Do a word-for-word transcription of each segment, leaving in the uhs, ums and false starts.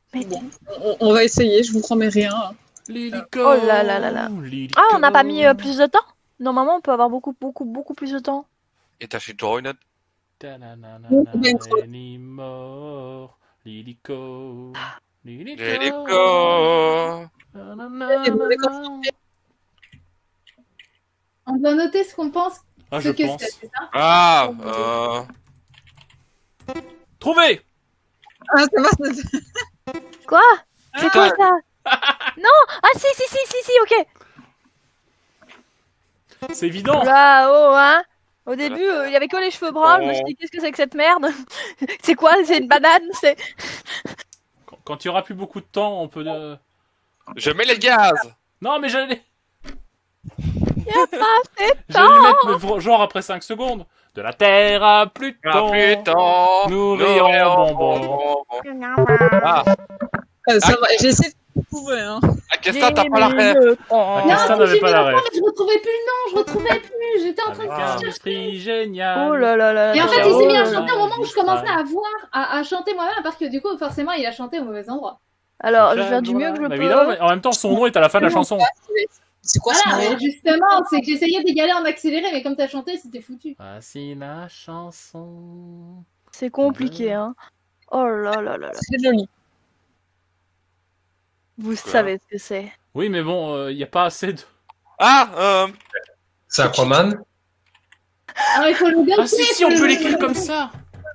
Mais... Bon, on, on va essayer, je vous promets rien. Lilico. Oh là là là là. Lilico. Ah, on n'a pas mis euh, plus de temps? Normalement, on peut avoir beaucoup, beaucoup, beaucoup plus de temps. Et t'as fait toujours une autre. Mort. Lilico. Lilico. Lilico. On doit noter ce qu'on pense. Ah, ce je que pense. c'est, c'est ça? Ah, euh... Trouvé. Ah, ça va, ça... Quoi? C'est quoi ça? Non. Ah si, si, si, si, si, ok. C'est évident. Là, oh, hein. Au début, il euh, y avait que les cheveux bruns. Je me suis dit, qu'est-ce que c'est que cette merde? C'est quoi? C'est une banane? C'est... Quand, quand il y aura plus beaucoup de temps, on peut... Euh... Je mets les gaz. Non, mais j'allais... Il y a pas assez de temps. J'allais mettre genre après cinq secondes. De la terre à Pluton. À Pluton. Nous rions bonbon. Ah. Euh, ça va, j'essaie de trouver, hein. Aquesta, t'as pas la rêve. Aquesta n'avait pas la rêve. Je retrouvais plus le nom, je retrouvais plus. J'étais en train de faire un esprit génial. Oh là là là. Et en fait, il s'est mis à chanter au moment où je commençais à voir, à, à chanter moi-même, parce que du coup, forcément, il a chanté au mauvais endroit. Alors, je vais faire du mieux que je peux. Évidemment, mais en même temps, son nom est à la fin de la chanson. C'est quoi voilà, ce nom? Justement, c'est que j'essayais d'égaler en accéléré, mais comme t'as chanté, c'était foutu. Voici la chanson. C'est compliqué, hein. Oh là là là là. C'est joli. Vous savez ce que c'est. Oui, mais bon, il euh, n'y a pas assez de... Ah, euh... C'est Aquaman. Alors, il faut le Ah si, si, on peut l'écrire comme ça.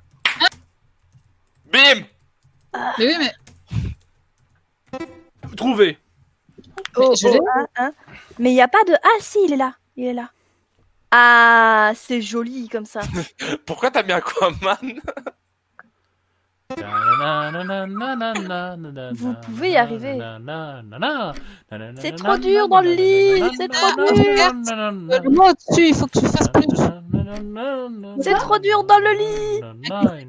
Bim. Mais oui, mais... Trouvé. Oh, mais je oh, hein, hein. Mais il n'y a pas de... Ah si, il est là. Il est là. Ah, c'est joli comme ça. Pourquoi t'as mis Aquaman? Vous pouvez y arriver. C'est trop dur dans le lit. C'est trop dur. Le mot dessus, il faut que tu fasses plus. C'est trop dur dans le lit.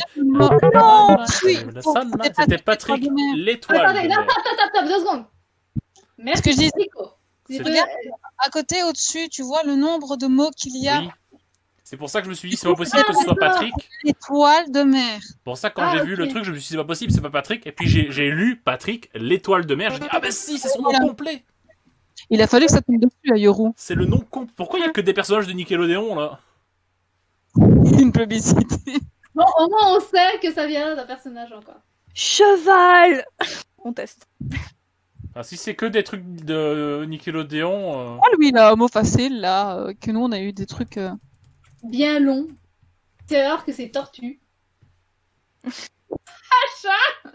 Non. C'était Patrick l'étoile. Attendez, non, stop, stop, stop, deux secondes. Merci. Ce que je dis, Si regarde, à côté, au-dessus, tu vois le nombre de mots qu'il y a. Oui. C'est pour ça que je me suis dit, c'est pas possible que ce soit Patrick. L'étoile de mer. Pour ça, quand Ah, j'ai okay. vu le truc, je me suis dit, c'est pas possible, c'est pas Patrick. Et puis j'ai lu Patrick, l'étoile de mer. J'ai dit, ah ben si, c'est son nom voilà. complet. Il a fallu que ça tombe dessus, à Yoru. C'est le nom complet. Pourquoi il n'y a que des personnages de Nickelodeon, là? Une publicité. Bon, au moins, on sait que ça vient d'un personnage encore. Cheval. On teste. Ah, si c'est que des trucs de Nickelodeon... Euh... Oh, lui, il a un mot facile, là, euh, que nous, on a eu des trucs... Euh... Bien long. C'est alors que c'est tortue. Achat.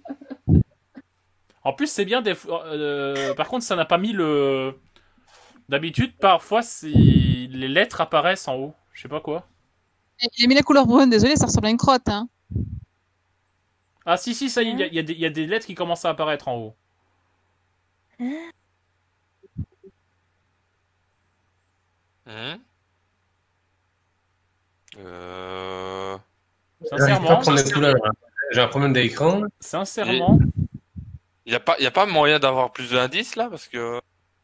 En plus, c'est bien des fois... Euh, par contre, ça n'a pas mis le... D'habitude, parfois, les lettres apparaissent en haut. Je sais pas quoi. J'ai mis la couleur brune, désolé, ça ressemble à une crotte, hein. Ah si, si, ça y est, il y, y, y a des lettres qui commencent à apparaître en haut. Hein? Mmh. Euh... Sincèrement, j'ai un problème d'écran. Sincèrement, il n'y a pas, il y a pas moyen d'avoir plus d'indices là parce que.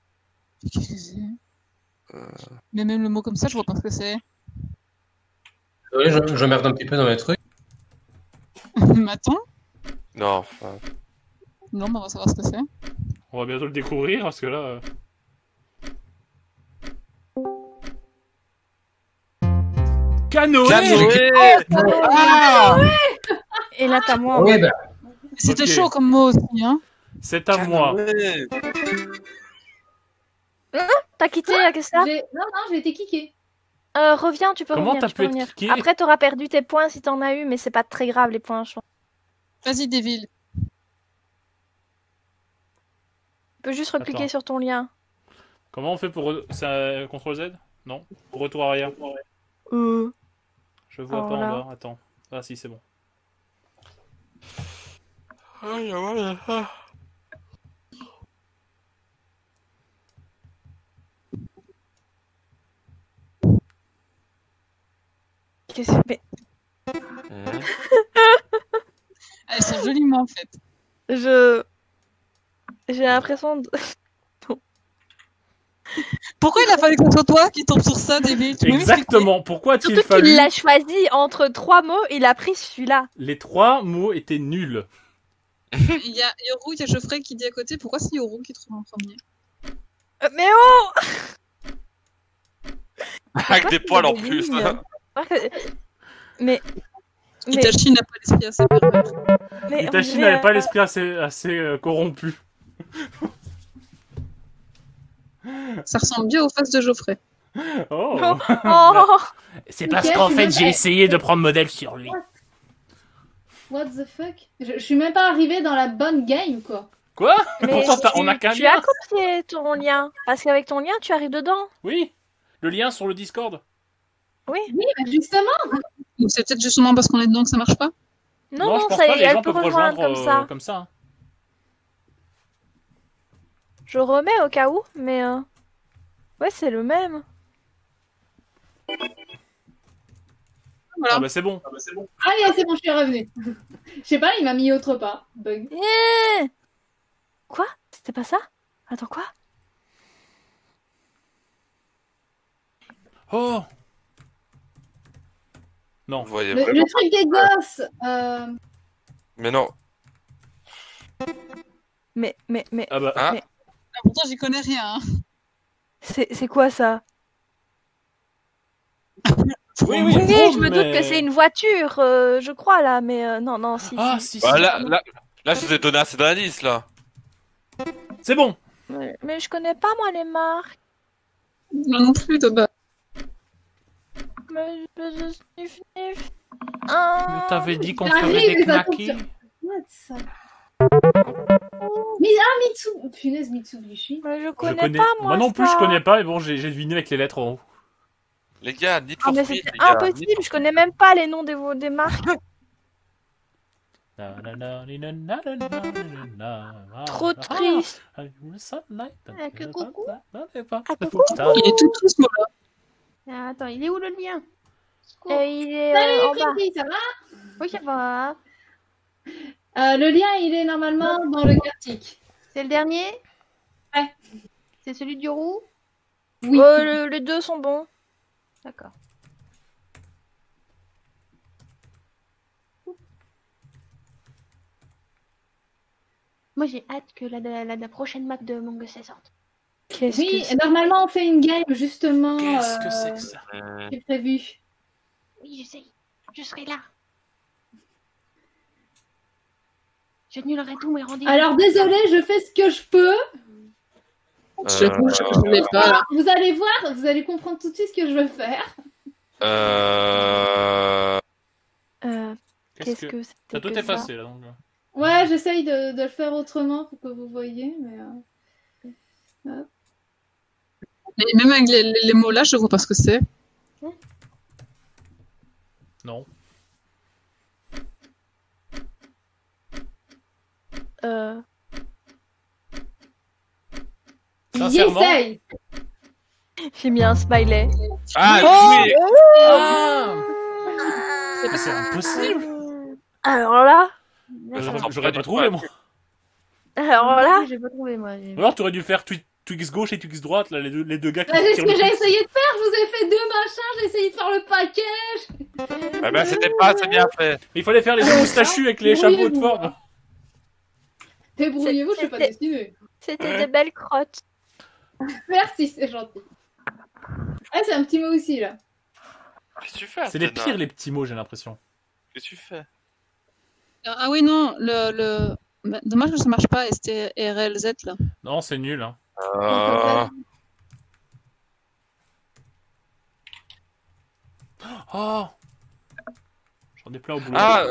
Euh... Mais même le mot comme ça, je vois pas ce que c'est. Oui, je, je merde un petit peu dans les trucs. Mais attends. Non. Enfin... Non, mais on va savoir ce que c'est. On va bientôt le découvrir parce que là. Euh... Canoë, Canoë oh, ah Et là, t'as moi. Oui, bah. C'était okay. chaud comme mot aussi, hein. C'est à moi. Hein? T'as quitté la question? Non, non, j'ai été kické. Euh, reviens, tu peux Comment revenir. t'as tu pu peux être revenir. kické? Après, t'auras perdu tes points si t'en as eu, mais c'est pas très grave les points, je pense. Vas-y, Devil. Tu peux juste recliquer Attends. sur ton lien. Comment on fait pour... Re... C'est contrôle Z? Non? Pour retour arrière? Euh... Je vois Oh, pas là. en bas. Attends. Ah si, c'est bon. Qu'est-ce que mais... Mmh. Elles sont joliment faites. Je... J'ai l'impression de... Pourquoi il a fallu que ce soit toi qui tombe sur ça, Devil? Tu peux Exactement. Pourquoi a-t-il Surtout fallu... qu'il l'a choisi entre trois mots, il a pris celui-là. Les trois mots étaient nuls. Il y a Yoru, il y a Geoffrey qui dit à côté, pourquoi c'est Yoru qui trouve en premier? Euh, Mais oh Avec des poils en plus. lignes. Mais... Mais... Itachi n'a pas l'esprit assez pervers. mais Itachi on n'avait dirait, pas euh, l'esprit assez, assez euh, corrompu. Ça ressemble bien aux faces de Geoffrey. Oh, Oh c'est Ok, parce je qu'en suis fait même j'ai pas- essayé de prendre modèle sur lui. What the fuck je, je suis même pas arrivée dans la bonne game, quoi. Quoi? Mais Pourtant t'as- on a tu, qu'un tu lien. as copié ton lien. Parce qu'avec ton lien, tu arrives dedans. Oui, le lien sur le Discord. Oui. Oui, bah justement. Ou c'est peut-être justement parce qu'on est dedans que ça marche pas? Non, non, non, je pense ça, pas, les elle gens peut peuvent rejoindre rejoindre comme euh, ça. comme ça. Je remets au cas où, mais... euh, Ouais, c'est le même. Voilà. Ah bah c'est bon. Allez, c'est bon, je suis revenue. Je sais pas, il m'a mis autre part. Bug. Eh Quoi? C'était pas ça? Attends, quoi? Oh non. Vous voyez Le, vraiment. le truc des gosses. Euh... Mais non. Mais, mais, mais... Ah bah Hein Mais- Ah, pourtant, j'y connais rien. Hein. C'est c'est quoi ça? oui, oui, Oui, vroom, je me doute mais- que c'est une voiture, euh, je crois, là, mais euh, non, non, si, Ah si. si, si. Bah, là, là, là, je vous ai donné assez d'indices, là. C'est bon. Mais, mais je connais pas, moi, les marques. Moi non plus, de bas. Mais je je sniff, sniff. Ah. Mais t'avais dit qu'on J'arrive, ferait des mais ça tombe knackis. sur- What ça? Mi ah, Mitsu... Punaise, Mitsubishi. Mais je Je connais, connais. pas, moi, non plus, ça. je connais pas, mais bon, j'ai j'ai deviné avec les lettres en haut. Les gars, Need Ah, for mais Speed, c'était les gars. impossible, Need for je connais même pas les noms des, des marques. Trop triste. Ah, coucou. Ah, coucou. Il est tout triste, moi. Ah, attends, il est où le lien? Euh, il est Salut, euh, en bas. Freddy, ça va? Oui, ça va. Euh, le lien, il est normalement dans le Gartic. C'est le dernier? Ouais. C'est celui du roux? Oui. Euh, le- les deux sont bons. D'accord. Moi, j'ai hâte que la, la, la- la prochaine map de Among Us sorte. Qu'est-ce Oui, que et c'est? normalement, on fait une game, justement. Qu'est-ce que euh, c'est que ça? Euh, qui est prévu. Oui, je sais. Je serai là. J'annulerai tous mes rendez-vous. Alors, désolé, je fais ce que je peux. J'avoue, je je l'ai pas, là. Vous allez voir, vous allez comprendre tout de suite ce que je veux faire. Euh... Euh, Qu'est-ce Qu'est-ce que. que c'était T'as tout que ça? effacé là donc. Ouais, j'essaye de, de le faire autrement pour que vous voyez, mais... euh, Mais même avec les, les- les mots là, je vois pas ce que c'est. Non. Euh, Sincèrement. J'essaye. J'ai mis un smiley. Ah, Oh oui. Ah Mais c'est impossible. Alors là, Mais j'entends J'aurais j'aurais pas pas du trouvé tout. moi. alors là, J'ai pas trouvé, moi. j'ai- Ou alors t'aurais dû faire twi- Twix gauche et Twix droite, là, les deux, les deux gars qui Bah, c'est ce tirent que le j'ai truc. essayé de faire, je vous ai fait deux machins, j'ai essayé de faire le package. Eh ben, c'était pas assez bien fait. Il fallait faire les deux moustachus avec les chapeaux de forme. Débrouillez-vous, je sais pas C'était- dessiner. c'était des belles crottes. Merci, c'est gentil. Ah, c'est un petit mot aussi, là. Qu'est-ce que tu fais? C'est les Athéna pires, les petits mots, j'ai l'impression. Qu'est-ce que tu fais? Ah oui, non, le... le... bah, dommage que ça marche pas, S T R L Z, là. Non, c'est nul. Hein. Euh... Oh J'en ai plein au boulot. Ah,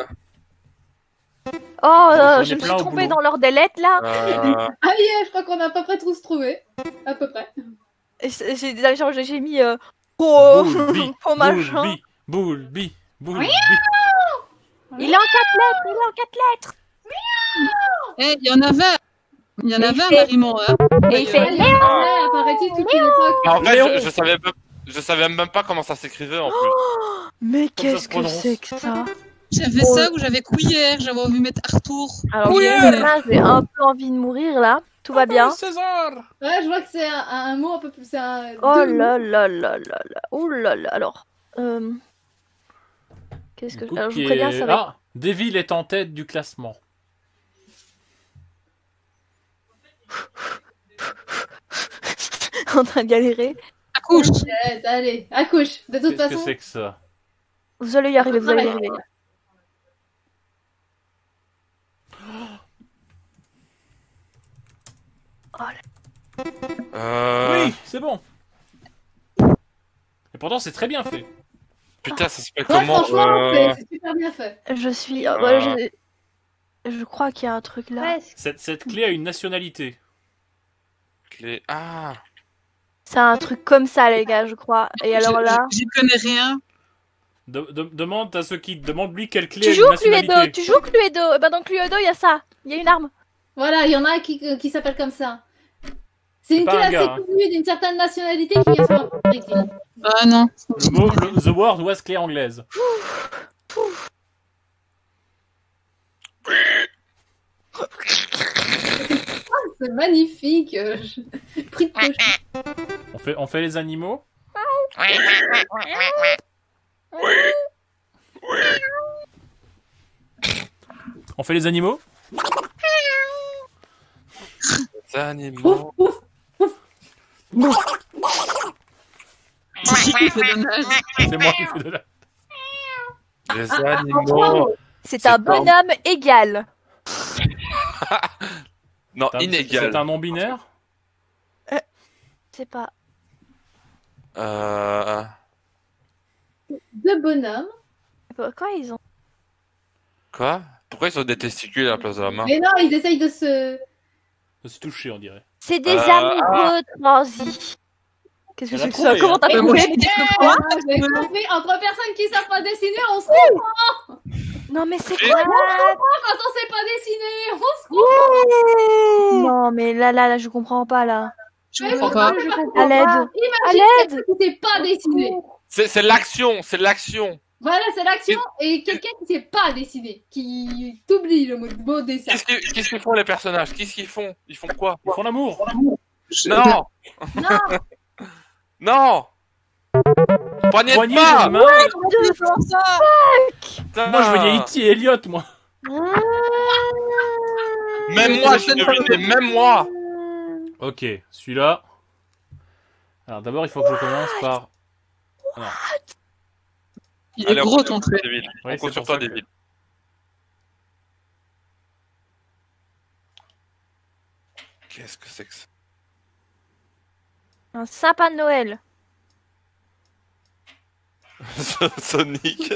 Oh, euh, J'en ai je me suis plein au trompée boulot. dans leur délette là. euh... Ah yeah, je crois qu'on a à peu près tous trouvé. À peu près. Et c'est- J'ai d'ailleurs, j'ai j'ai mis euh, oh, Boulbi, oh machin. Boulbi, Boulbi, Boulbi. Il est en quatre lettres, il est en quatre lettres. Eh, il y en avait Il y en Et avait il un fait- Marimon, hein. Et il Ah, fait il y en avait, apparaît-il, toute une époque. En fait, Léon. je, je savais même, je savais même pas comment ça s'écrivait en plus. Mais ça qu'est-ce se que prononce. c'est que ça? J'avais Oh. ça ou j'avais cuillère, j'avais envie de mettre Arthur. Alors, Oui, j'ai là, j'ai un peu envie de mourir là. Tout va bien. César. Ouais, je vois que c'est un, un mot un peu plus. C'est un. Oh deux mots. là là là là là. Oh là là. Alors, euh... qu'est-ce que Du coup, alors, je qui vous préviens, est- ça va. Ah, Devil est en tête du classement. en train de galérer. Accouche. Allez, allez, accouche. De toute Qu'est-ce que façon, c'est que ça? Vous allez y arriver, vous allez y arriver. Euh... Oui, c'est bon. Et pourtant, c'est très bien fait. Putain, ça s'appelle ouais, comment franchement, euh... c'est c'est super bien fait. Je suis. Ah. ouais, je... je crois qu'il y a un truc là. Presque. Cette, cette clé a une nationalité. clé... Ah. C'est un truc comme ça, les gars, je crois. Et alors Je- là. J'y connais rien. De- de- demande à ceux qui demande-lui quelle clé Tu a une joues nationalité. Cluedo, tu joues Cluedo. Et ben dans Cluedo, il y a ça. Il y a une arme. Voilà, il y en a un qui, qui s'appelle comme ça. C'est une pas clé un assez gars, hein. connue d'une certaine nationalité qui vient sur un Brésil. Ah non. Le mot, le- the word was clé anglaise. C'est magnifique. euh, je- Prix de coche. On fait, on fait les animaux. On fait les animaux. Les animaux. C'est qui qui fait dommage. C'est moi qui fais de la... Les animaux. C'est C'est un pas- bonhomme égal. Non, C'est un- inégal. C'est un non-binaire. Je sais pas. Euh... Deux bonhommes. Pourquoi ils ont. Quoi? Pourquoi ils ont des testicules à la place de la main? Mais non, ils essayent de se. De se toucher, on dirait. C'est des Euh, amoureux transis. Qu'est-ce que Elle a c'est que trouvé, ça? Comment hein. t'as Mais moi, trouvé? j'ai dit que quoi Ah, j'ai compris. Entre personnes qui savent pas dessiner, on se comprend. Non, mais c'est Et- quoi? Quand on sait pas dessiner, on se comprend. Non, mais là, là, là, je comprends pas, là. Je Mais comprends moi, pas. je Je comprends comprends À l'aide. pas. À Imagine l'aide. quelqu'un qui sait pas dessiner. C'est c'est l'action, c'est l'action. Voilà, c'est l'action. Et quelqu'un qui sait pas dessiner. Qui t'oublie le mot, mot dessin. Qu'est-ce que- qu'est-ce qu'ils font les personnages? Qu'est-ce qu'ils font? Ils font quoi? Ils font l'amour. Je- Non! Non, Non! Poignée de Poignée main! de main. Comment ça? Putain. Moi, je voyais E T et Elliot, moi. Même moi, j'ai deviné, même moi! Ok, celui-là. Alors d'abord, il faut que je commence par. Il est Allez, on gros compte ton sur trait. toi, David. Oui, On c'est compte sur pour toi, ça que- David. Qu'est-ce que c'est que ça? Un sapin de Noël. Sonic.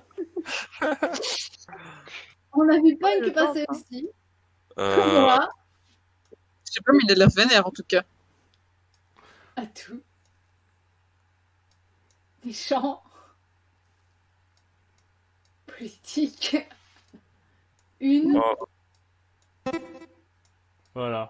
on a vu pas une Je qui passait pense, aussi. Euh, Moi, Je sais pas, mais il a de l'air vénère en tout cas. à tout. Méchant. Politique. Une. oh. Voilà.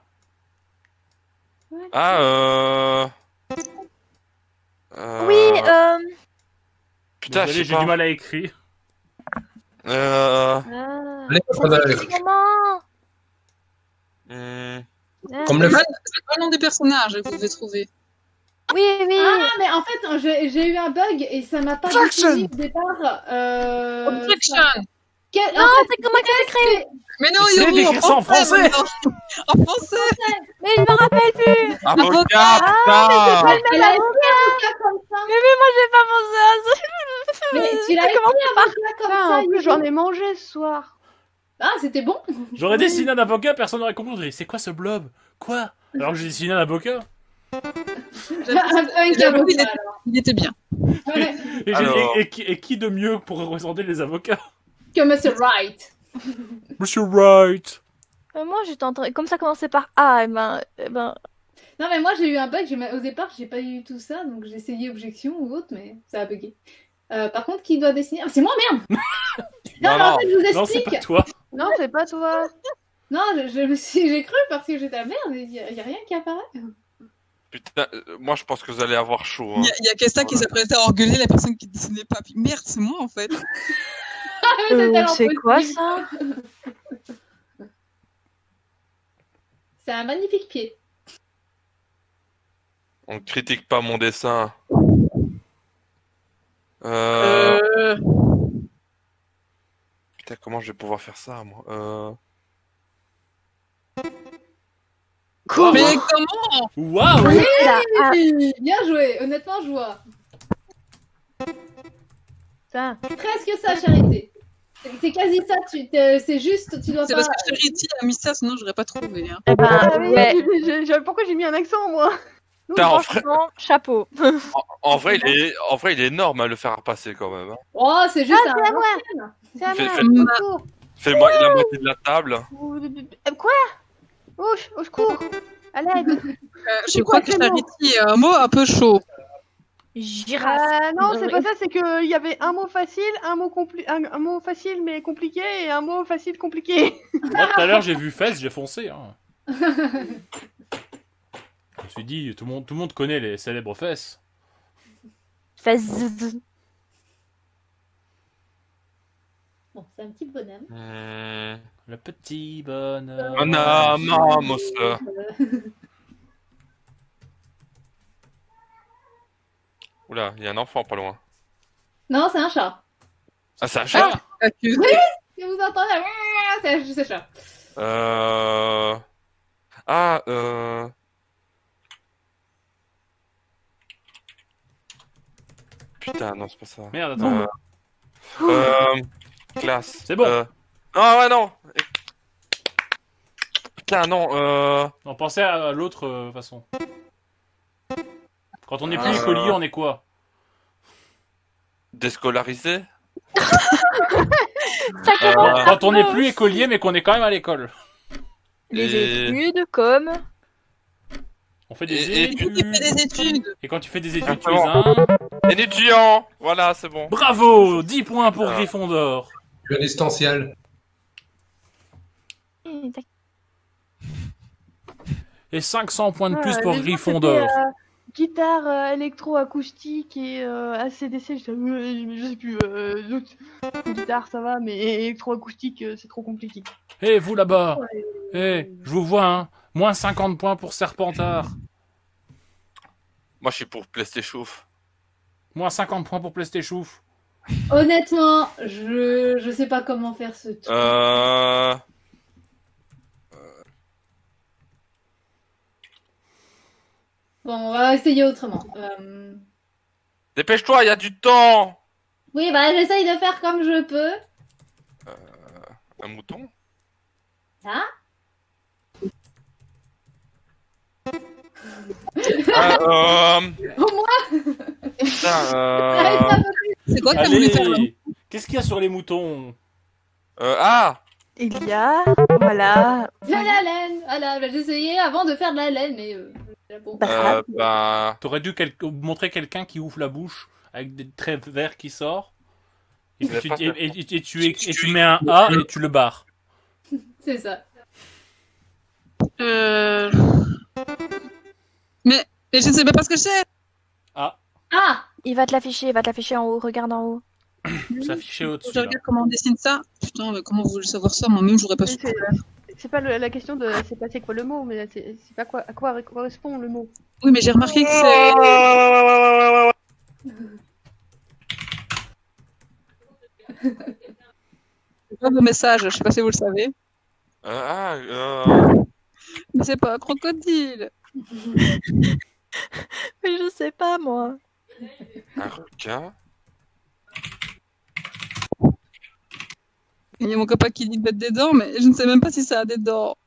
Ah, euh... euh... Oui, euh. Putain, Désolé, je sais j'ai pas. du mal à écrire. Euh... ah, Les ça personnages. s'écrit comment? hmm, Comme le C'est pas c'est pas le nom des personnages que vous devez trouver. Oui, oui. Ah, mais en fait, j'ai j'ai eu un bug et ça m'a pas défini au départ. Euh... Objection. Quel- Non, en fait, c'est comment ça s'écrit? Mais non, Essayez il est d'écrire ça en français. maintenant. En français. Mais je me rappelle plus. Avocat, putain! elle a écrit avocat comme ça. Mais oui, moi j'ai pas pensé à ça. Mais tu l'as Comment écrit avocat comme Ah, ça. en plus, Yuki. j'en ai mangé ce soir. Ah, c'était bon. J'aurais dessiné un avocat, personne n'aurait compris. On dirait, c'est quoi ce blob? Quoi? Alors que j'ai dessiné un avocat. Un un J'avoue, il avocat, était- alors. Il était bien. Ouais. Et, j'ai- Alors. et- et qui, et qui de mieux pour représenter les avocats? Que Monsieur Wright. Monsieur Wright. Euh, moi j'étais en train. Comme ça commençait par A, et ben. eh ben... Non, mais moi j'ai eu un bug. j'ai- Au départ, j'ai pas eu tout ça, donc j'ai essayé objection ou autre, mais ça a bugué. Euh, par contre, qui doit dessiner ah, c'est moi, merde. non, Non, mais en non. fait, je vous Non, c'est explique. pas toi. Non, c'est pas toi. Non, je, je me suis, j'ai cru parce que j'étais à merde. Il y, a- y a rien qui apparaît. Putain, euh, moi je pense que vous allez avoir chaud. Il Hein. y a, il y a Kesta qui s'apprêtait à engueuler la personne qui dessinait pas. Puis merde, c'est moi en fait. Ah, mais Euh, tellement c'est quoi possible. ça? C'est un magnifique pied. On critique pas mon dessin. Euh... Euh... Putain, comment je vais pouvoir faire ça, moi? Euh... Waouh. Mais comment? Waouh. Oui, bien joué. Honnêtement, je vois. Ça. Presque ça, Charité. C'est c'est quasi ça. Tu, t'es- c'est juste, tu dois C'est pas. parce que Charity a mis ça, sinon j'aurais pas trouvé. Hein. Eh ben, Ah oui, ouais. je- je- pourquoi j'ai mis un accent, moi? Nous, Putain, en vrai, franchement, chapeau. en, en vrai, il est, en vrai, il est énorme à le faire passer quand même. Hein. Oh, c'est juste Ah, un. c'est à moi. C'est à Fais- moi. fais- Au secours. Fais moi la moitié de la table. Euh, Quoi? Au, au secours. À l'aide. Euh, je C'est crois quoi que ce mot? Charity a un mot un peu chaud. Girafe. Euh, non, c'est Ouais. pas ça, c'est qu'il y avait un mot facile, un mot, compli- un, un mot facile mais compliqué et un mot facile compliqué. Moi, tout à l'heure, j'ai vu fesses, j'ai foncé. Hein. Je me suis dit, tout le monde, tout le monde connaît les célèbres fesses. Fais zzz. Bon, c'est un petit bonhomme. Hmm. Le petit bonheur. On a mamos. Euh, Oula, il y a un enfant pas loin. Non, c'est un chat. Ah, c'est un chat. Accusé. Si vous entendez, ah, c'est juste un chat. Euh... Ah, euh... Putain, non, c'est pas ça. Merde, attends. Euh... euh... Classe. C'est bon. Euh... Ah ouais, non. Putain, non, euh... On pensait à l'autre euh, façon. Quand on n'est plus Euh. écolier, on est quoi? Déscolarisé. Ça commence Euh, Quand on n'est bien plus aussi. écolier, mais qu'on est quand même à l'école. Les Et- études, comme. On fait des Et- et- études. Il fait des études. Et quand tu fais des études, tu es Exactement. un... Un étudiant. Voilà, c'est bon. Bravo, dix points pour Ah. Gryffondor. Le distanciel. Et cinq cents points de plus Ouais, pour les autres, Gryffondor. c'était, euh, guitare euh, électroacoustique et euh, A C D C, je, euh, je sais plus. Euh, l'autre. Guitare, ça va, mais électroacoustique, euh, c'est trop compliqué. Eh, vous là-bas. Eh, je vous vois, hein. Moins cinquante points pour Serpentard. Moi, je suis pour PlayStation. Moins cinquante points pour PlayStation. Honnêtement, je je sais pas comment faire ce truc. Euh... Bon, on va essayer autrement. Euh, Dépêche-toi, il y a du temps. Oui, bah j'essaye de faire comme je peux. Un mouton. Hein? Ah, euh... Au moins, Putain, arrête euh... pas de- C'est quoi que t'as voulu faire là? Allez, qu'est-ce qu'il y a sur les moutons? euh... Ah. Il y a. Voilà. de la laine. Voilà, bah, j'ai essayé avant de faire de la laine, mais euh, bon. Euh, bah... T'aurais dû quel- montrer quelqu'un qui ouvre la bouche avec des traits verts qui sortent. Et, Je vais tu, pas et, faire et- et tu, et tu mets un A et tu le barres. C'est ça. Euh... Mais, mais je ne sais même pas ce que c'est. Ah, Ah! Il va te l'afficher, il va te l'afficher en haut. Regarde en haut. c'est affiché Faut au-dessus. que je là. regarde comment on dessine ça. Putain, mais comment vous voulez savoir ça? Moi-même, j'aurais pas su. C'est c'est pas le- la question de c'est pas c'est quoi le mot, mais c'est c'est pas quoi, à quoi correspond le mot. Oui, mais j'ai remarqué que c'est... C'est pas vos messages, je sais pas si vous le savez. Euh, ah, euh... Mais c'est pas un crocodile. Mais je sais pas, moi. Un requin. Il y a mon copain qui dit de mettre des dents, mais je ne sais même pas si ça a des dents.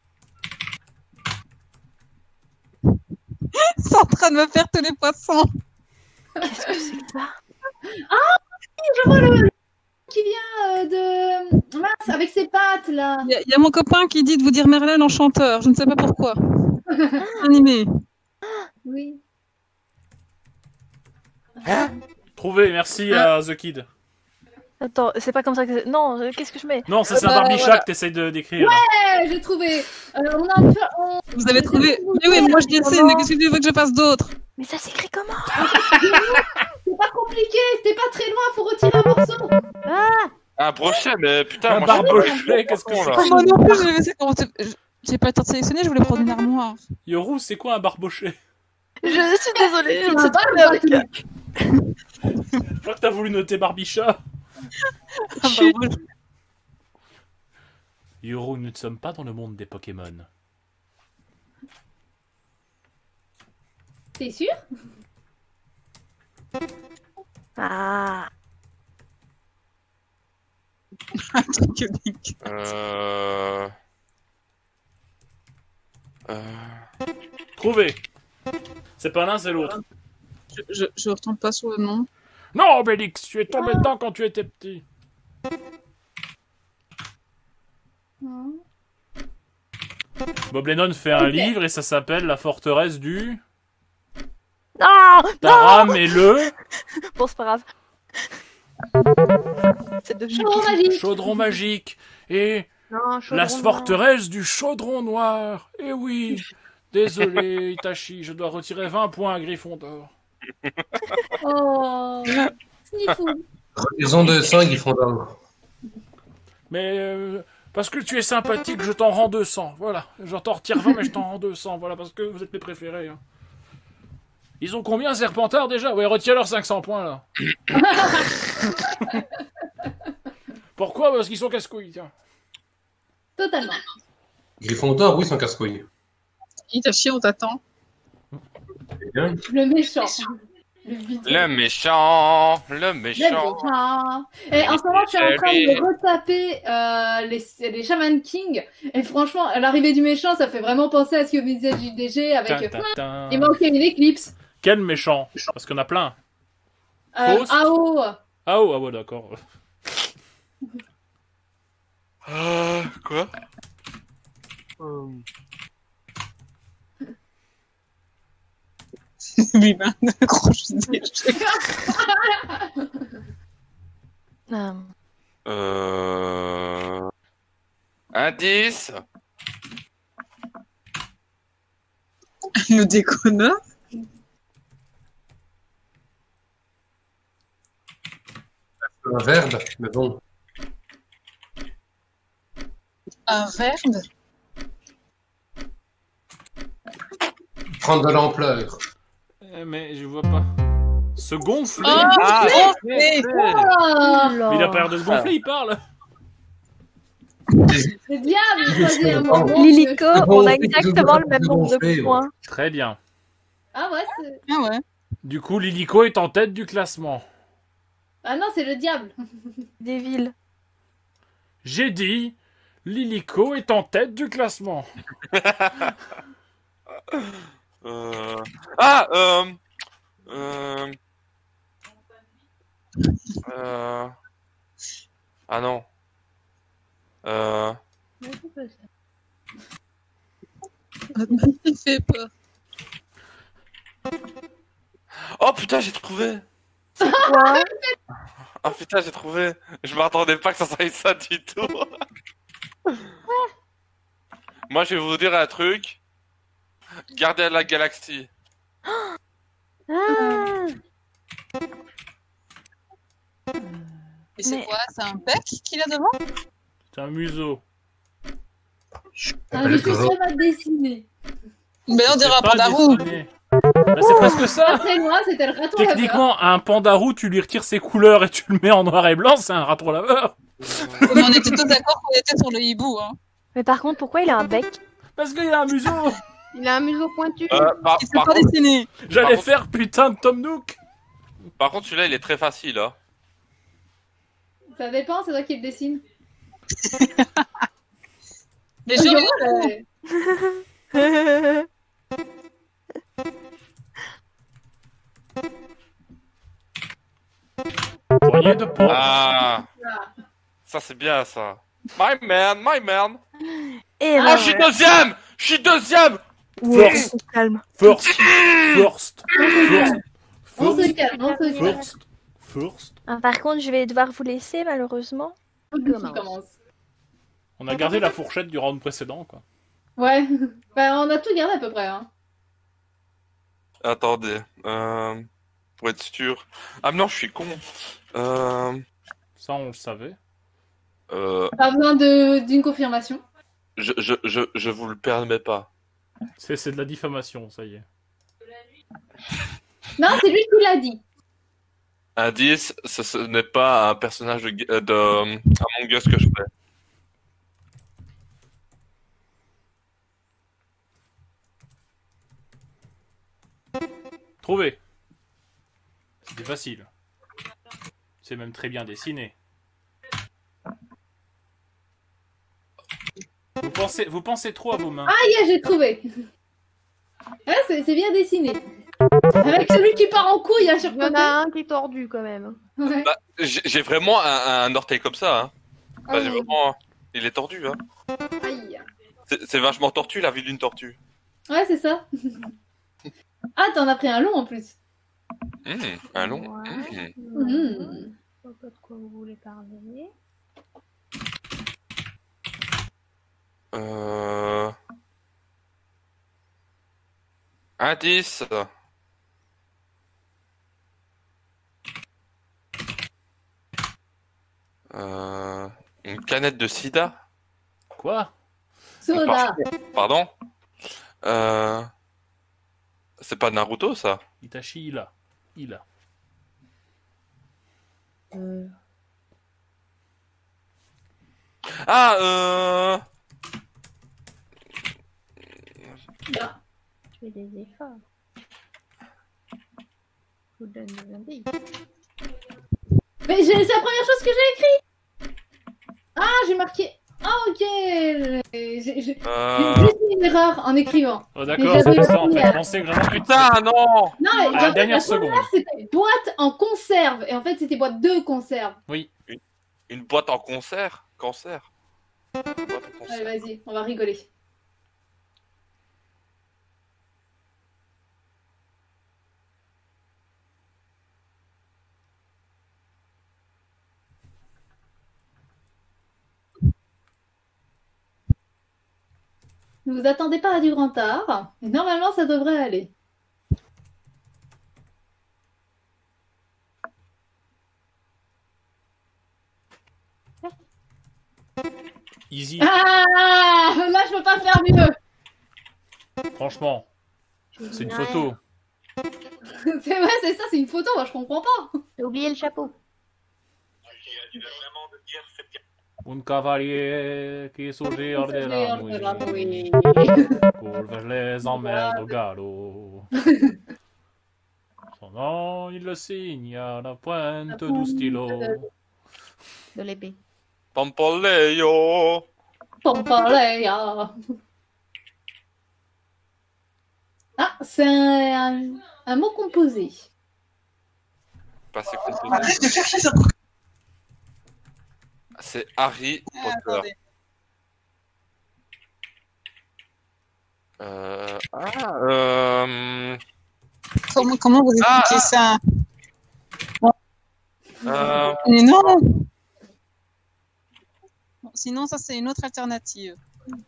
C'est en train de me faire tous les poissons. Qu'est-ce que c'est que ça? Je vois le qui vient euh, de mince avec ses pattes là. Il y, a- il y a mon copain qui dit de vous dire Merlin l'enchanteur. Je ne sais pas pourquoi. Animé. Oui. Trouvé, merci à The Kid. Attends, c'est pas comme ça que. Non, euh, qu'est-ce que je mets? Non, ça c'est un bah, Barbie voilà. Chat que t'essayes de décrire. Eh, j'ai trouvé. Euh, on a un peu- on- Vous avez trouvé. Mais oui, moi je dessine. Qu'est-ce que tu veux que je fasse d'autre? Mais ça s'écrit comment? C'est pas compliqué, c'était pas très loin, faut retirer un morceau. Un brochet, mais putain, Un moi, je suis barbochet, qu'est-ce que con, c'est là. que Moi non plus, je sais comment. je- J'ai pas le temps de sélectionner. Je voulais prendre une armoire. Yoru, c'est quoi un barbochet? Je suis désolée, je me Ah, suis bah, trompée bah, avec. tu- Je crois que t'as voulu noter Barbie Chat. Chut. Yoru, nous ne sommes pas dans le monde des Pokémon. T'es sûr? Ah. Euh... Euh... Trouvé. C'est pas l'un, c'est l'autre. Je, je, je retombe pas sur le nom. Non, Obélix, tu es tombé dedans quand tu étais petit. Non. Bob Lennon fait un Ok. livre et ça s'appelle La forteresse du... Non, Taram et le... bon, c'est pas grave. C'est devenu Chaudron magique. Chaudron magique. Et Non, chaudron la noir. forteresse du chaudron noir. Eh oui. Désolé, Itachi, je dois retirer vingt points à Gryffondor. Oh. Sniffou. Ils ont de cinq, ils font d'un. Mais euh, parce que tu es sympathique, je t'en rends deux cents. Voilà, je t'en retire vingt, mais je t'en rends deux cents. Voilà, parce que vous êtes mes préférés. Hein. Ils ont combien, Serpentard, déjà? Ouais, retire-leur cinq cents points, là. Pourquoi? Parce qu'ils sont casse-couilles, tiens. Totalement. Gryffondor, oui, sans casse-couille. Itachi, on t'attend. C'est bien. Le méchant. Le vide. Le méchant, le Le méchant. méchant. Et en ce moment, je suis en train de retaper euh, les, les Shaman King. Et franchement, l'arrivée du méchant, ça fait vraiment penser à ce que me disait J D G avec. Tin, tin, tin. Il manquait une éclipse. Quel méchant? Parce qu'il y en a plein. Euh, Faust. A O. Ah oh, ah ouais, d'accord. Euh, quoi? Oui, ben, gros, je dis, Euh, Euh... Indice. le déconneur. Un verbe, mais bon. Un verbe. Prendre de l'ampleur. Eh, mais je vois pas. Se gonfler. Oh, Ah, mais- Oh, Il a pas l'air de se gonfler, il parle. le diable, il choisit un mot. Mon Dieu. Lilico, on a exactement le même nombre gonfler, de ouais. points. Très bien. Ah ouais, c'est... Ah ouais. Du coup, Lilico est en tête du classement. Ah non, c'est le diable. Des villes. J'ai dit, Lilico est en tête du classement. Euh... Ah, euh... Euh... euh... Ah non. Euh... Il fait peur. Oh putain, j'ai trouvé. Quoi? Oh putain, j'ai trouvé. Je m'attendais pas que ça soit ça du tout. Moi, je vais vous dire un truc. Gardien de la galaxie. Ah, Et c'est Mais- quoi? C'est un bec qu'il a devant? C'est un museau. Ah, je suis sûre à dessiner. Mais on dirait un C'est pas pandarou. dessiné. Bah, c'est presque ça. Après moi, c'était le raton laveur. Techniquement, un pandarou, tu lui retires ses couleurs et tu le mets en noir et blanc, c'est un raton laveur. Mais on était tous d'accord qu'on était sur le hibou, hein. mais par contre, pourquoi il a un bec? Parce qu'il a un museau. Il a un museau pointu. Euh, par, Il s'est par pas contre, dessiné. J'allais Par contre- faire putain de Tom Nook. par contre, celui-là, il est très facile. Hein. Ça dépend, c'est toi qui le dessine. Les Oh, gens, euh, Poignée de porc. Ah, ça c'est bien ça. My man, my man. Et Ah, là, je suis deuxième. Je suis deuxième. ouais, Force. on se calme. First. First. First. on se First. calme, on se calme. First. First. Ah, par contre, je vais devoir vous laisser, malheureusement. Qui commence. On a gardé la fourchette du round précédent, quoi. Ouais, bah, on a tout gardé à peu près. Hein. Attendez, euh, pour être sûr. Ah mais non, je suis con. Euh, Ça, on le savait. euh, Pas besoin de- d'une confirmation. je, je, je, je vous le permets pas. C'est c'est de la diffamation, ça y est. Non, c'est lui qui l'a dit. Indice, ce, ce n'est pas un personnage de, de, de Among Us que je fais. Trouvé. C'était facile. C'est même très bien dessiné. Vous pensez, vous pensez trop à vos mains. Ah, yeah, j'ai trouvé. Ah, c'est c'est bien dessiné. Avec celui qui part en couille, hein, sur Il y en a un qui est tordu quand même. Ouais. Bah, j'ai j'ai vraiment un, un orteil comme ça. Hein. Bah, Ah j'ai oui. vraiment... Il est tordu. Hein. Aïe. C'est c'est vachement tortue la vie d'une tortue. Ouais, c'est ça. Ah, t'en as pris un long en plus. Mmh, un long. Ouais. Mmh. Mmh. Je vois pas de quoi vous voulez parler. Euh... Indice. Euh... Une canette de sida. Quoi? Soda. Pardon. Euh... C'est pas Naruto ça? Itachi, il a. Il a. Euh, Ah, euh... là. Je fais des efforts. Je vous donne des indices. Mais j'ai- c'est la première chose que j'ai écrit. Ah, j'ai marqué. Ah, ok. J'ai j'ai- j'ai euh... juste fait une erreur en écrivant. Oh d'accord, Mais c'est j'avais pour ça en oublié. fait. Je pensais que vraiment... Putain, non! Non, mais À la en fait, dernière la seconde. première, c'était boîte en conserve. Et en fait, c'était boîte de conserve. Oui. Une boîte en concert? Cancer? Une boîte en concert. Allez, vas-y, on va rigoler. Ne vous attendez pas à du grand art. Et normalement, ça devrait aller. Easy. Ah, là, je peux pas faire mieux. Franchement, c'est une photo. C'est vrai, c'est ça, c'est une photo. Moi, je comprends pas. J'ai oublié le chapeau. Un cavalier qui surgit de la nuit. Court vers les emmerdes au galop. Son nom, il le signe à la pointe du stylo. De l'épée. Pampoleyo! Pampalea. Ah, c'est un, un mot composé. Passé composé. Arrête de chercher ça. C'est Harry Ah, Potter. attendez. Euh... Ah, euh... Comment, comment vous Ah, expliquez ah. ça? euh... Mais non. Bon, sinon, ça, c'est une autre alternative.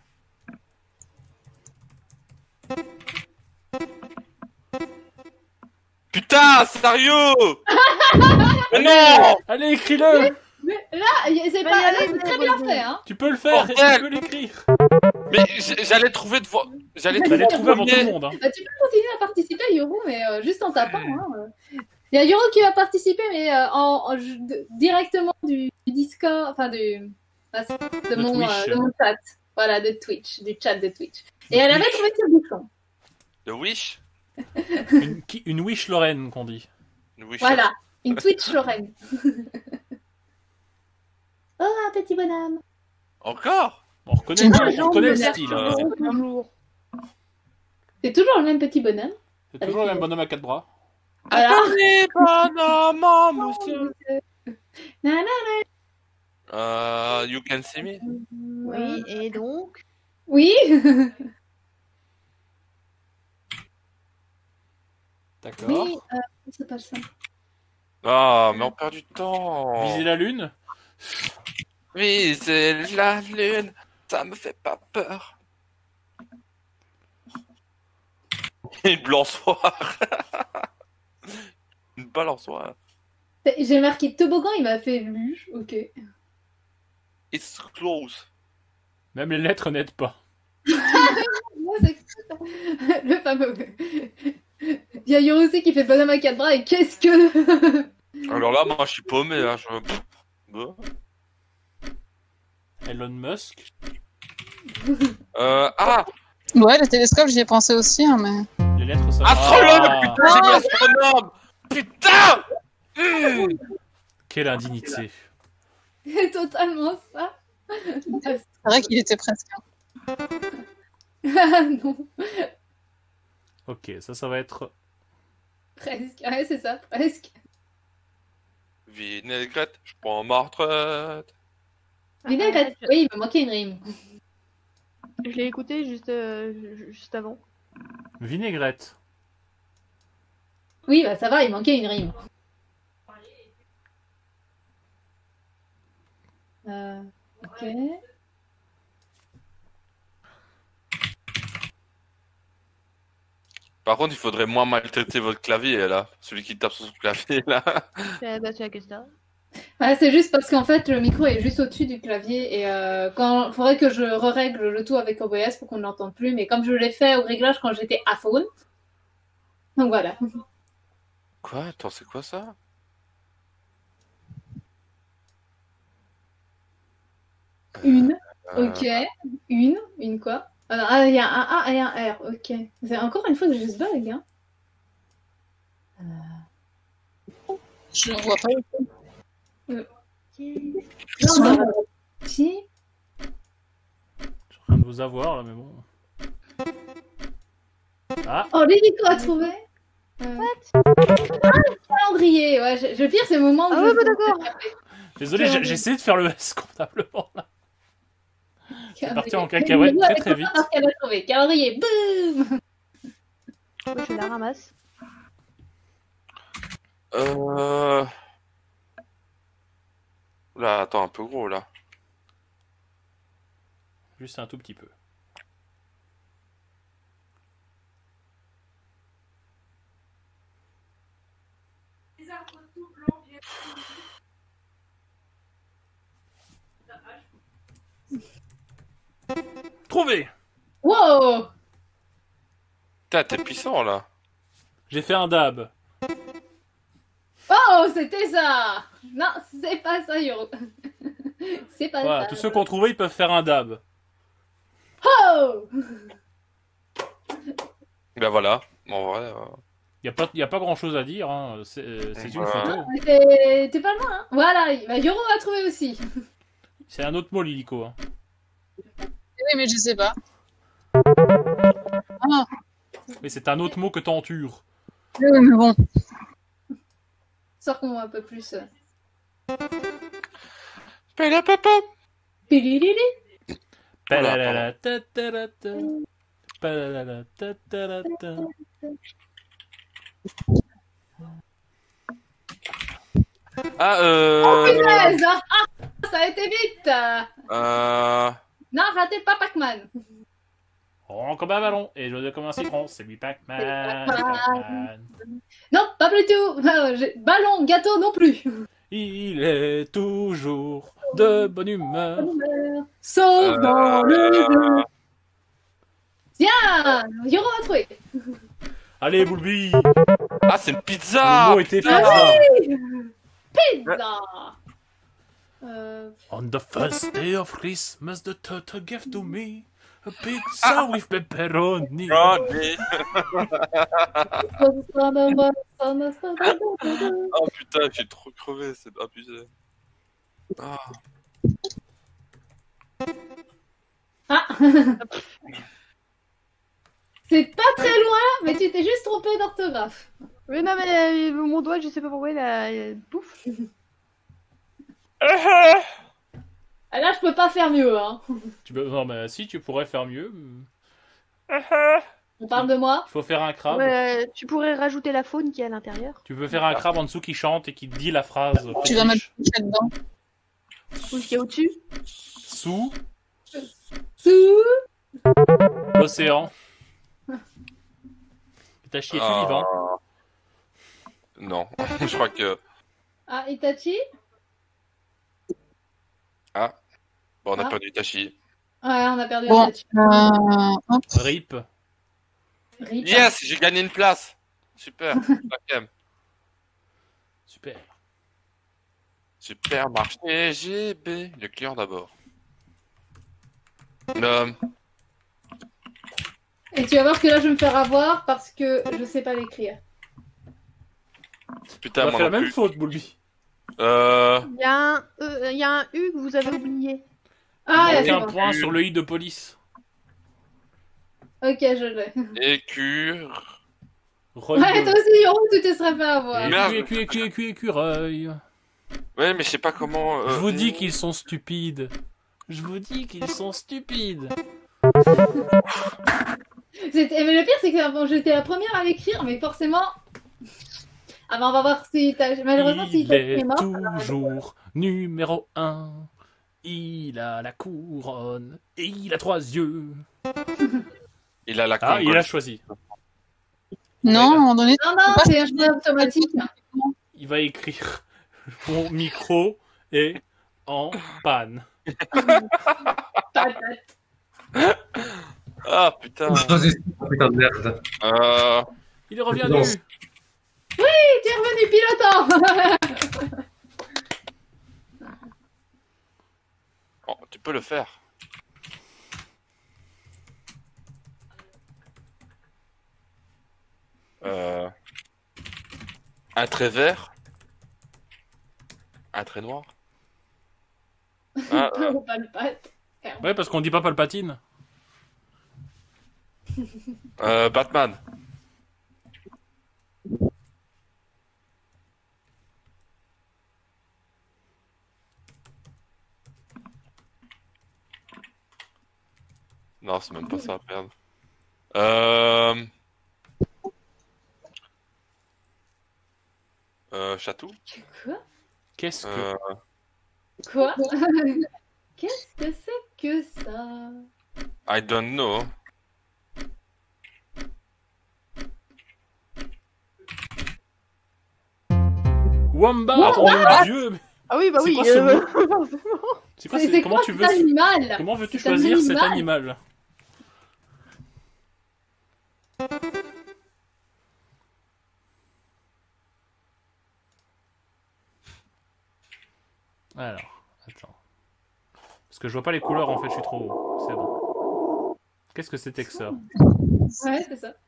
Putain, sérieux? Mais non! Allez, écris-le! Mais là, y- c'est Mais pas, y aller, c'est mais très bon, bien bon. fait, hein. Tu peux le faire, Bordel. tu peux l'écrire. Mais j- j'allais trouver devant... J'allais Tu vas les trouver trouver avant tout le monde. Hein. Bah, tu peux continuer à participer, Yoro, mais euh, juste en tapant. Hein. Il y a Yoro qui va participer, mais euh, en, en- de- directement du, du Discord, enfin du, ah, de, De mon, Twitch. euh, de mon chat. Voilà, de Twitch, du chat de Twitch. Et elle avait trouvé ce bouton. The Wish? Une, qui- une wish Lorraine qu'on dit. The Wish. Voilà, une Twitch Lorraine. Oh, un petit bonhomme. Encore? On reconnaît, Une on légende reconnaît le de la- style. Euh, hein. Bonjour. C'est toujours le même petit bonhomme. C'est toujours le même bonhomme à quatre bras. Voilà. Attendez, bonhomme, monsieur. Nanana. Euh, you can see me? Oui, et donc Oui. D'accord. Oui, euh, c'est pas ça. Ah, mais on perd du temps. Viser la lune. Viser la lune, ça me fait pas peur. Une balançoire. Une balançoire. J'ai marqué toboggan, il m'a fait luge. Ok. It's close. Même les lettres n'aident pas. Ouais, c'est le fameux. Il y a Yoro aussi qui fait le bonhomme à quatre bras et qu'est-ce que. Alors là, moi, je suis paumé. Hein, je... Bon. Elon Musk. Euh, ah, Ouais, le télescope, j'y ai pensé aussi, hein, mais. Il y a lettres, ça... Astronome, Ah, putain, j'ai mis astronome. Putain. Mmh. quelle indignité. C'est totalement ça. C'est vrai qu'il était presque. Ah non, Ok, ça, ça va être... presque. Ouais, c'est ça, presque. Vinaigrette, je prends ma retraite. Vinaigrette. Oui, il me manquait une rime. Je l'ai écouté juste, euh, ju- juste avant. Vinaigrette. Oui, bah ça va, il manquait une rime. Euh, ok. Par contre, il faudrait moins maltraiter votre clavier, là. Celui qui tape sur son clavier, là. Euh, bah, c'est la question. Ouais, c'est juste parce qu'en fait, le micro est juste au-dessus du clavier et euh, quand faudrait que je re-règle le tout avec O B S pour qu'on ne l'entende plus, mais comme je l'ai fait au réglage quand j'étais à phone, donc voilà. Quoi? Attends, c'est quoi ça? Une, Euh, ok, une, une quoi? Ah, non, ah, il y a un A et un R, ok. C'est encore une fois que je se bug, hein. Je ne vois pas. Non, ça va. Si. Je suis en train de vous avoir, là, mais bon... Ah, Oh, l'hélico a trouvé. Euh... Ah, calendrier, ouais. Je, je pire, c'est le moment où Ah je... ouais, bah d'accord. désolé, j'ai j'ai essayé de faire le S comptablement, là. C'est parti en cacahuète très très vite. Parce qu'elle a trouvé. Calendrier, boum. Ouais, je la ramasse. Euh... Là, attends, un peu gros, là. Juste un tout petit peu. Trouvé. Wow. Putain, t'es puissant, là. J'ai fait un dab. Oh, c'était ça. Non, c'est pas ça, Yoro. C'est pas Voilà, ça. tous ceux qui ont trouvé, ils peuvent faire un dab. Oh. Ben voilà. En vrai... euh, Il n'y a, y a pas grand chose à dire, hein. C'est euh, c'est une Ouais. photo. Mais T'es t'es pas loin, hein. Voilà, bah, Yoro a trouvé aussi. C'est un autre mot, l'hélico. Hein. Oui, mais je sais pas. Mais c'est un autre mot que tenture. Oui, mais bon. Sors-qu'on un peu plus. Pélapapa. Pililili. Palalala, tatarata. Palalala, tatarata. Ah, Oh euh... punaise. Ah, ah, ça a été vite. euh... Non, raté pas Pac-Man. Rond comme un ballon. Et je dois comme un citron. C'est lui Pac-Man. C'est c'est Pac-Man. Pac-Man. Non, pas du tout. Euh, j'ai- Ballon, gâteau non plus. Il est toujours de bonne humeur. Sauf Euh, dans le jeu. Tiens, Yoro a trouvé. Allez, Boulby. Ah, c'est une pizza. Le mot était putain. pizza. Pizza. Euh, On the first day of Christmas, the turtle gave to me a pizza with pepperoni. Ronnie. Oh putain, je suis trop crevé, c'est abusé. Ah. Ah. C'est pas très loin, mais tu t'es juste trompé d'orthographe. Oui, non, mais euh, mon doigt, je sais pas pourquoi, il a. il a- Pouf. Ah, là, je peux pas faire mieux, hein. Tu peux... Non, mais si, tu pourrais faire mieux. On parle de moi. Il faut faire un crabe. Ouais, euh, tu pourrais rajouter la faune qui est à l'intérieur. Tu peux faire un crabe en dessous qui chante et qui dit la phrase. Tu vas mettre fétiche. le dedans. Ou ce qu'il y a au-dessus. Sous Sous. l'océan. Itachi, es-tu Ah. vivant? Non, je crois que... Ah, Itachi. Ah, bon, on a Ah. perdu Itachi. Ouais, on a perdu Bon. Itachi. Euh, hop. Rip. Rip. Yes, j'ai gagné une place. Super, cinquième. Super. Supermarché G B. Le client d'abord. Euh, Et tu vas voir que là, je vais me faire avoir parce que je sais pas l'écrire. Putain, On a moi fait la non même plus. faute, Boulby. Euh... Il y, a un E- il y a un U que vous avez oublié. Ah, là, Il y c'est a un bon. point sur le i de police. Ok, je l'ai. Écure... Roy Ouais, de- toi aussi, Yoro, tu te serais fait avoir. Merde. Écu, écu, écu, écu, écureuil. Ouais, mais je sais pas comment... euh, Je vous dis qu'ils sont stupides. Je vous dis qu'ils sont stupides. C'était- Mais le pire, c'est que bon, j'étais la première à l'écrire, mais forcément. Ah, ben, on va voir si t'as. Malheureusement, si Il t'as est est mort. toujours numéro un. Il a la couronne et il a trois yeux. Il a la Ah, il Congole. a choisi. Non, à un moment donné. Non, non, c'est un jeu automatique. Il va écrire mon micro est en panne. Patate. Ah, putain. Choisis putain de merde. Euh... Il est revenu. Non. Oui, tu es revenu pilotant. Bon, tu peux le faire. Euh... Un trait vert. Un trait noir. Ah, euh, Oh, pas le pâte. Ouais, parce qu'on dit pas Palpatine. euh, Batman. Non, c'est même pas ça, merde. Euh... Euh, Chatou. Quoi? Qu'est-ce que... Euh... Quoi? Qu'est-ce que c'est que ça? I don't know. Wombat, oh mon dieu. Ah oui, bah C'est oui. quoi ce euh, C'est quoi, C'est c'est- c'est comment quoi tu cet veux animal? Comment veux-tu C'est un choisir cet animal. animal? Alors, attends. Parce que je vois pas les couleurs en fait, je suis trop haut. C'est bon. Qu'est-ce que c'était que ça? Ouais, c'est ça.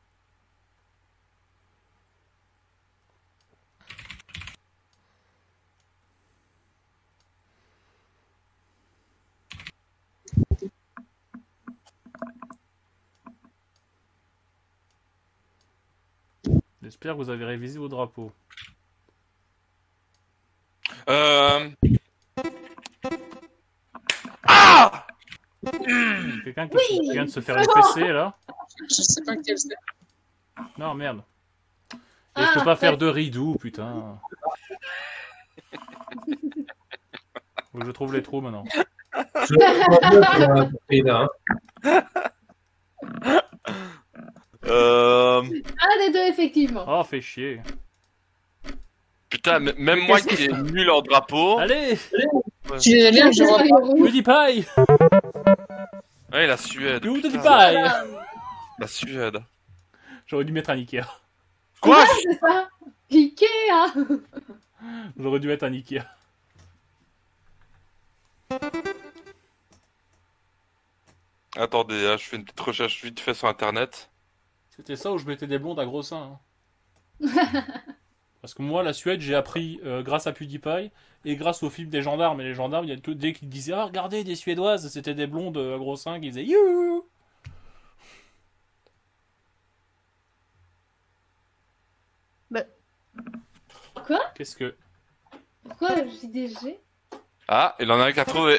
J'espère que vous avez révisé vos drapeaux. Euh... Ah! Quelqu'un qui, Oui. qui vient de se faire une fessée là? Je sais pas quel c'est. Non, merde. Et Ah, je peux pas ouais. faire de rideau, putain. Faut que je trouve les trous maintenant. Je pour un Frida, hein. Euh... Un des deux, effectivement. Oh, fait chier. Putain, m- même moi qui ai nul en drapeau. Allez, Tu es là, je vois pas. PewDiePie! Ouais, la Suède. You putain. PewDiePie! La Suède. J'aurais dû mettre un Ikea. Quoi? C'est ça. Ikea. J'aurais dû mettre un Ikea. Attendez, hein, je fais une petite recherche vite fait sur internet. C'était ça où je mettais des blondes à gros seins. hein. Parce que moi, la Suède, j'ai appris euh, grâce à PewDiePie et grâce au film des gendarmes. Et les gendarmes, il y a tout dès qu'ils disaient ah regardez des Suédoises, c'était des blondes euh, à gros seins qui disaient you. Quoi? Qu'est-ce que Pourquoi J D G? Ah, il en a un qui a trouvé.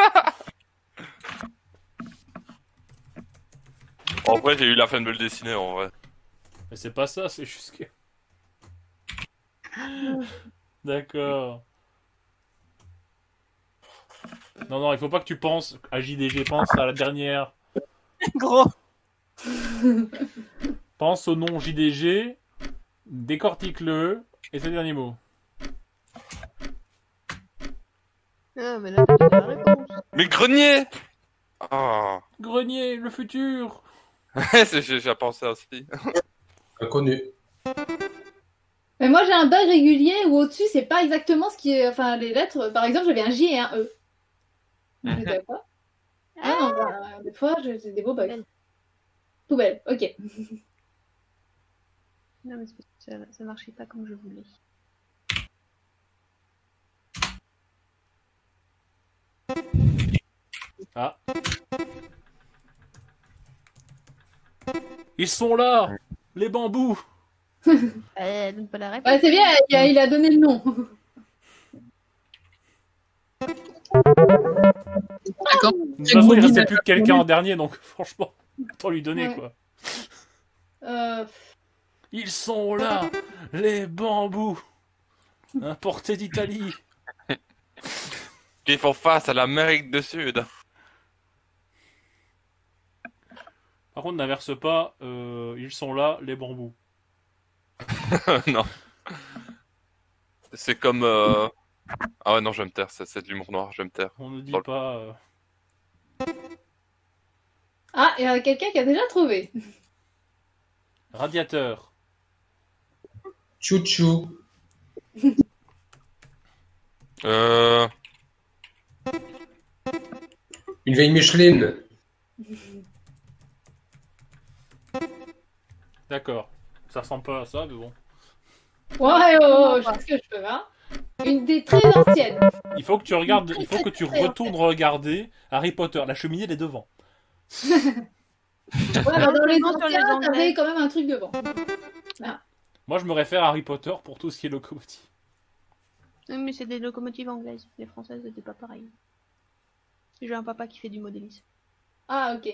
En vrai, j'ai eu la fin de me le dessiner en vrai. Mais c'est pas ça, c'est juste que. D'accord. Non, non, il faut pas que tu penses à J D G, pense à la dernière. Gros. Pense au nom J D G, décortique-le, et c'est le dernier mot. Ah, mais là, t'as donné la réponse. Mais grenier! Ah, Grenier, le futur. c'est- j'ai j'ai pensé aussi. Inconnu. Mais moi, j'ai un bug régulier où au-dessus, c'est pas exactement ce qui est. Enfin, les lettres. Par exemple, j'avais un J et un E. Je Mhm. savais pas. Ah non, bah, des fois, j'ai j'ai des beaux bugs. Poubelle, ok. Non, mais c'est parce que ça, ça marchait pas comme je voulais. Ah. Ils sont là, les bambous. Euh, donne pas la réponse. Ouais, c'est bien, il a, il a donné le nom. D'accord. De toute façon, il restait plus que quelqu'un en dernier, donc franchement, autant lui donner Ouais. quoi. Euh, Ils sont là, les bambous, importés d'Italie. Qui font face à l'Amérique du Sud. Par contre, n'inverse pas, euh, ils sont là, les bambous. Non. C'est comme... euh, Ah ouais, non, je vais me taire. C'est c'est de l'humour noir, je vais me taire. On ne dit Dans le- pas... euh, Ah, il y a quelqu'un qui a déjà trouvé. Radiateur. Chouchou. Euh... Une vieille Micheline. D'accord. Ça ressemble pas à ça, mais bon. Ouais, oh, oh, je sais ce que je peux, hein. Une des très anciennes. Il faut que tu regardes, il faut que tu retournes regarder Harry Potter. La cheminée, elle est devant. Ouais, bah, dans les Non, sur les anciens, Anglais. t'avais quand même un truc devant. Moi, je me réfère à Harry Potter pour tout ce qui est locomotive. Oui, mais c'est des locomotives anglaises. Les françaises n'étaient pas pareilles. J'ai un papa qui fait du modélisme. Ah, ok.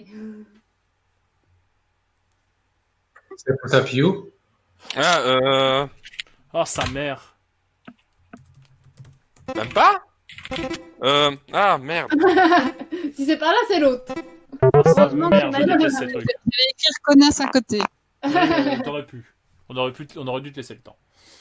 C'est pour ça, Piou. Ah, euh... Oh, sa mère. Même pas Euh... Ah, merde. Si c'est pas là, c'est l'autre. Oh, sa Heureusement mère, que je tu m'as déteste dit. ces trucs. Je vais écrire connasse à côté. Ouais, on aurait pu. On aurait pu, on aurait dû te laisser le temps.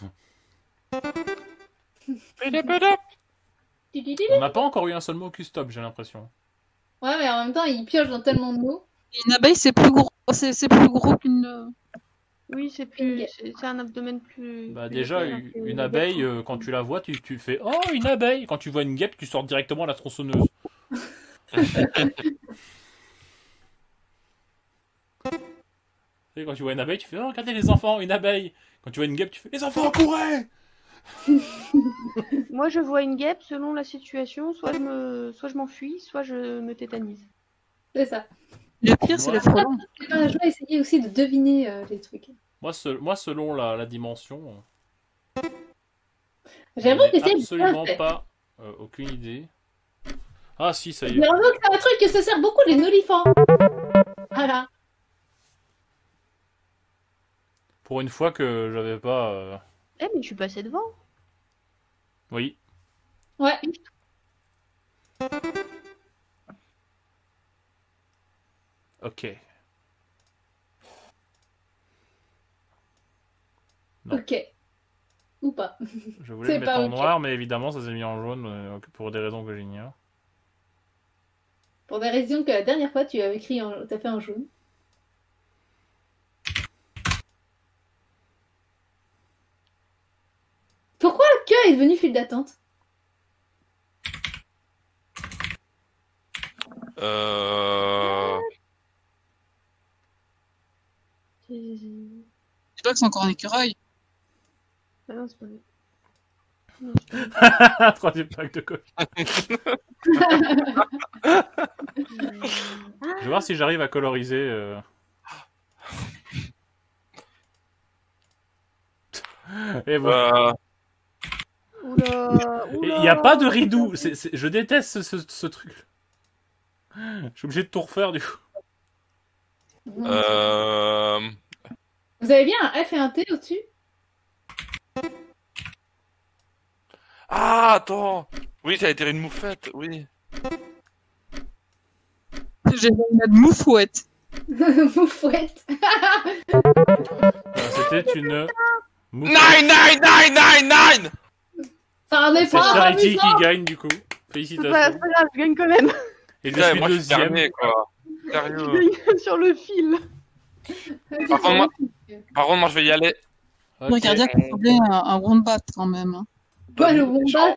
On n'a pas encore eu un seul mot Q-stop, j'ai l'impression. Ouais, mais en même temps, il pioche dans tellement de mots. Et une abeille, c'est plus gros, c'est c'est plus gros qu'une. euh, Oui, c'est plus, Une- c'est c'est un abdomen plus. Bah plus déjà, léger, une, alors que une les abeille, guêpes euh, quand tu la vois, tu, tu fais « Oh, une abeille !» Quand tu vois une guêpe, tu sors directement à la tronçonneuse. Et quand tu vois une abeille, tu fais « Oh, regardez les enfants, une abeille !» Quand tu vois une guêpe, tu fais « Les enfants, courez !» sont- Moi, je vois une guêpe selon la situation. Soit je me, soit je m'enfuis, soit je me tétanise. C'est ça. Le pire, c'est les frelons. Je vais essayer aussi de deviner euh, les trucs. Moi, se- moi, selon la, la dimension, J'avoue que j'ai c'est absolument bien fait. pas euh, aucune idée. Ah si, ça y est. J'avoue que c'est un truc que se sert beaucoup les olifants. Voilà. Pour une fois que j'avais pas... euh, Eh, mais je suis passée devant. Oui. Ouais. Ok. Non. Ok. Ou pas. Je voulais C'est le mettre pas en ok. noir, mais évidemment, ça s'est mis en jaune euh, pour des raisons que j'ignore. Pour des raisons que la dernière fois, tu avais écrit en... t'as fait en jaune. Pourquoi le queue est devenu file d'attente? Euh... C'est- Je crois que c'est encore un écureuil. Ah non, c'est pas vrai. Troisième pack de coque. Je vais voir si j'arrive à coloriser. euh. Et voilà. Euh... Oula, Il oula. n'y a pas de ridou. C'est- c'est- Je déteste ce, ce, ce truc. Je suis obligé de tout refaire du coup. Euh... Vous avez bien un F et un T au-dessus? Ah, attends. Oui, ça a été une moufette, oui. J'ai une moufouette. Moufouette. Euh, C'était une. moufette. Nine, nine, nine, nine, nine. Ça en est C'est pas Charity amusant. qui gagne du coup. C'est pas, Félicitations. c'est pas grave, je gagne quand même. Et je Putain, suis moi, je suis deuxième. dernier, quoi. Sérieux. Je gagne sur le fil. Par contre, moi, par contre, moi, je vais y aller. Ok. Le cardiaque ressemblait à un wombat quand même. hein. Ouais, le Genre, wombat,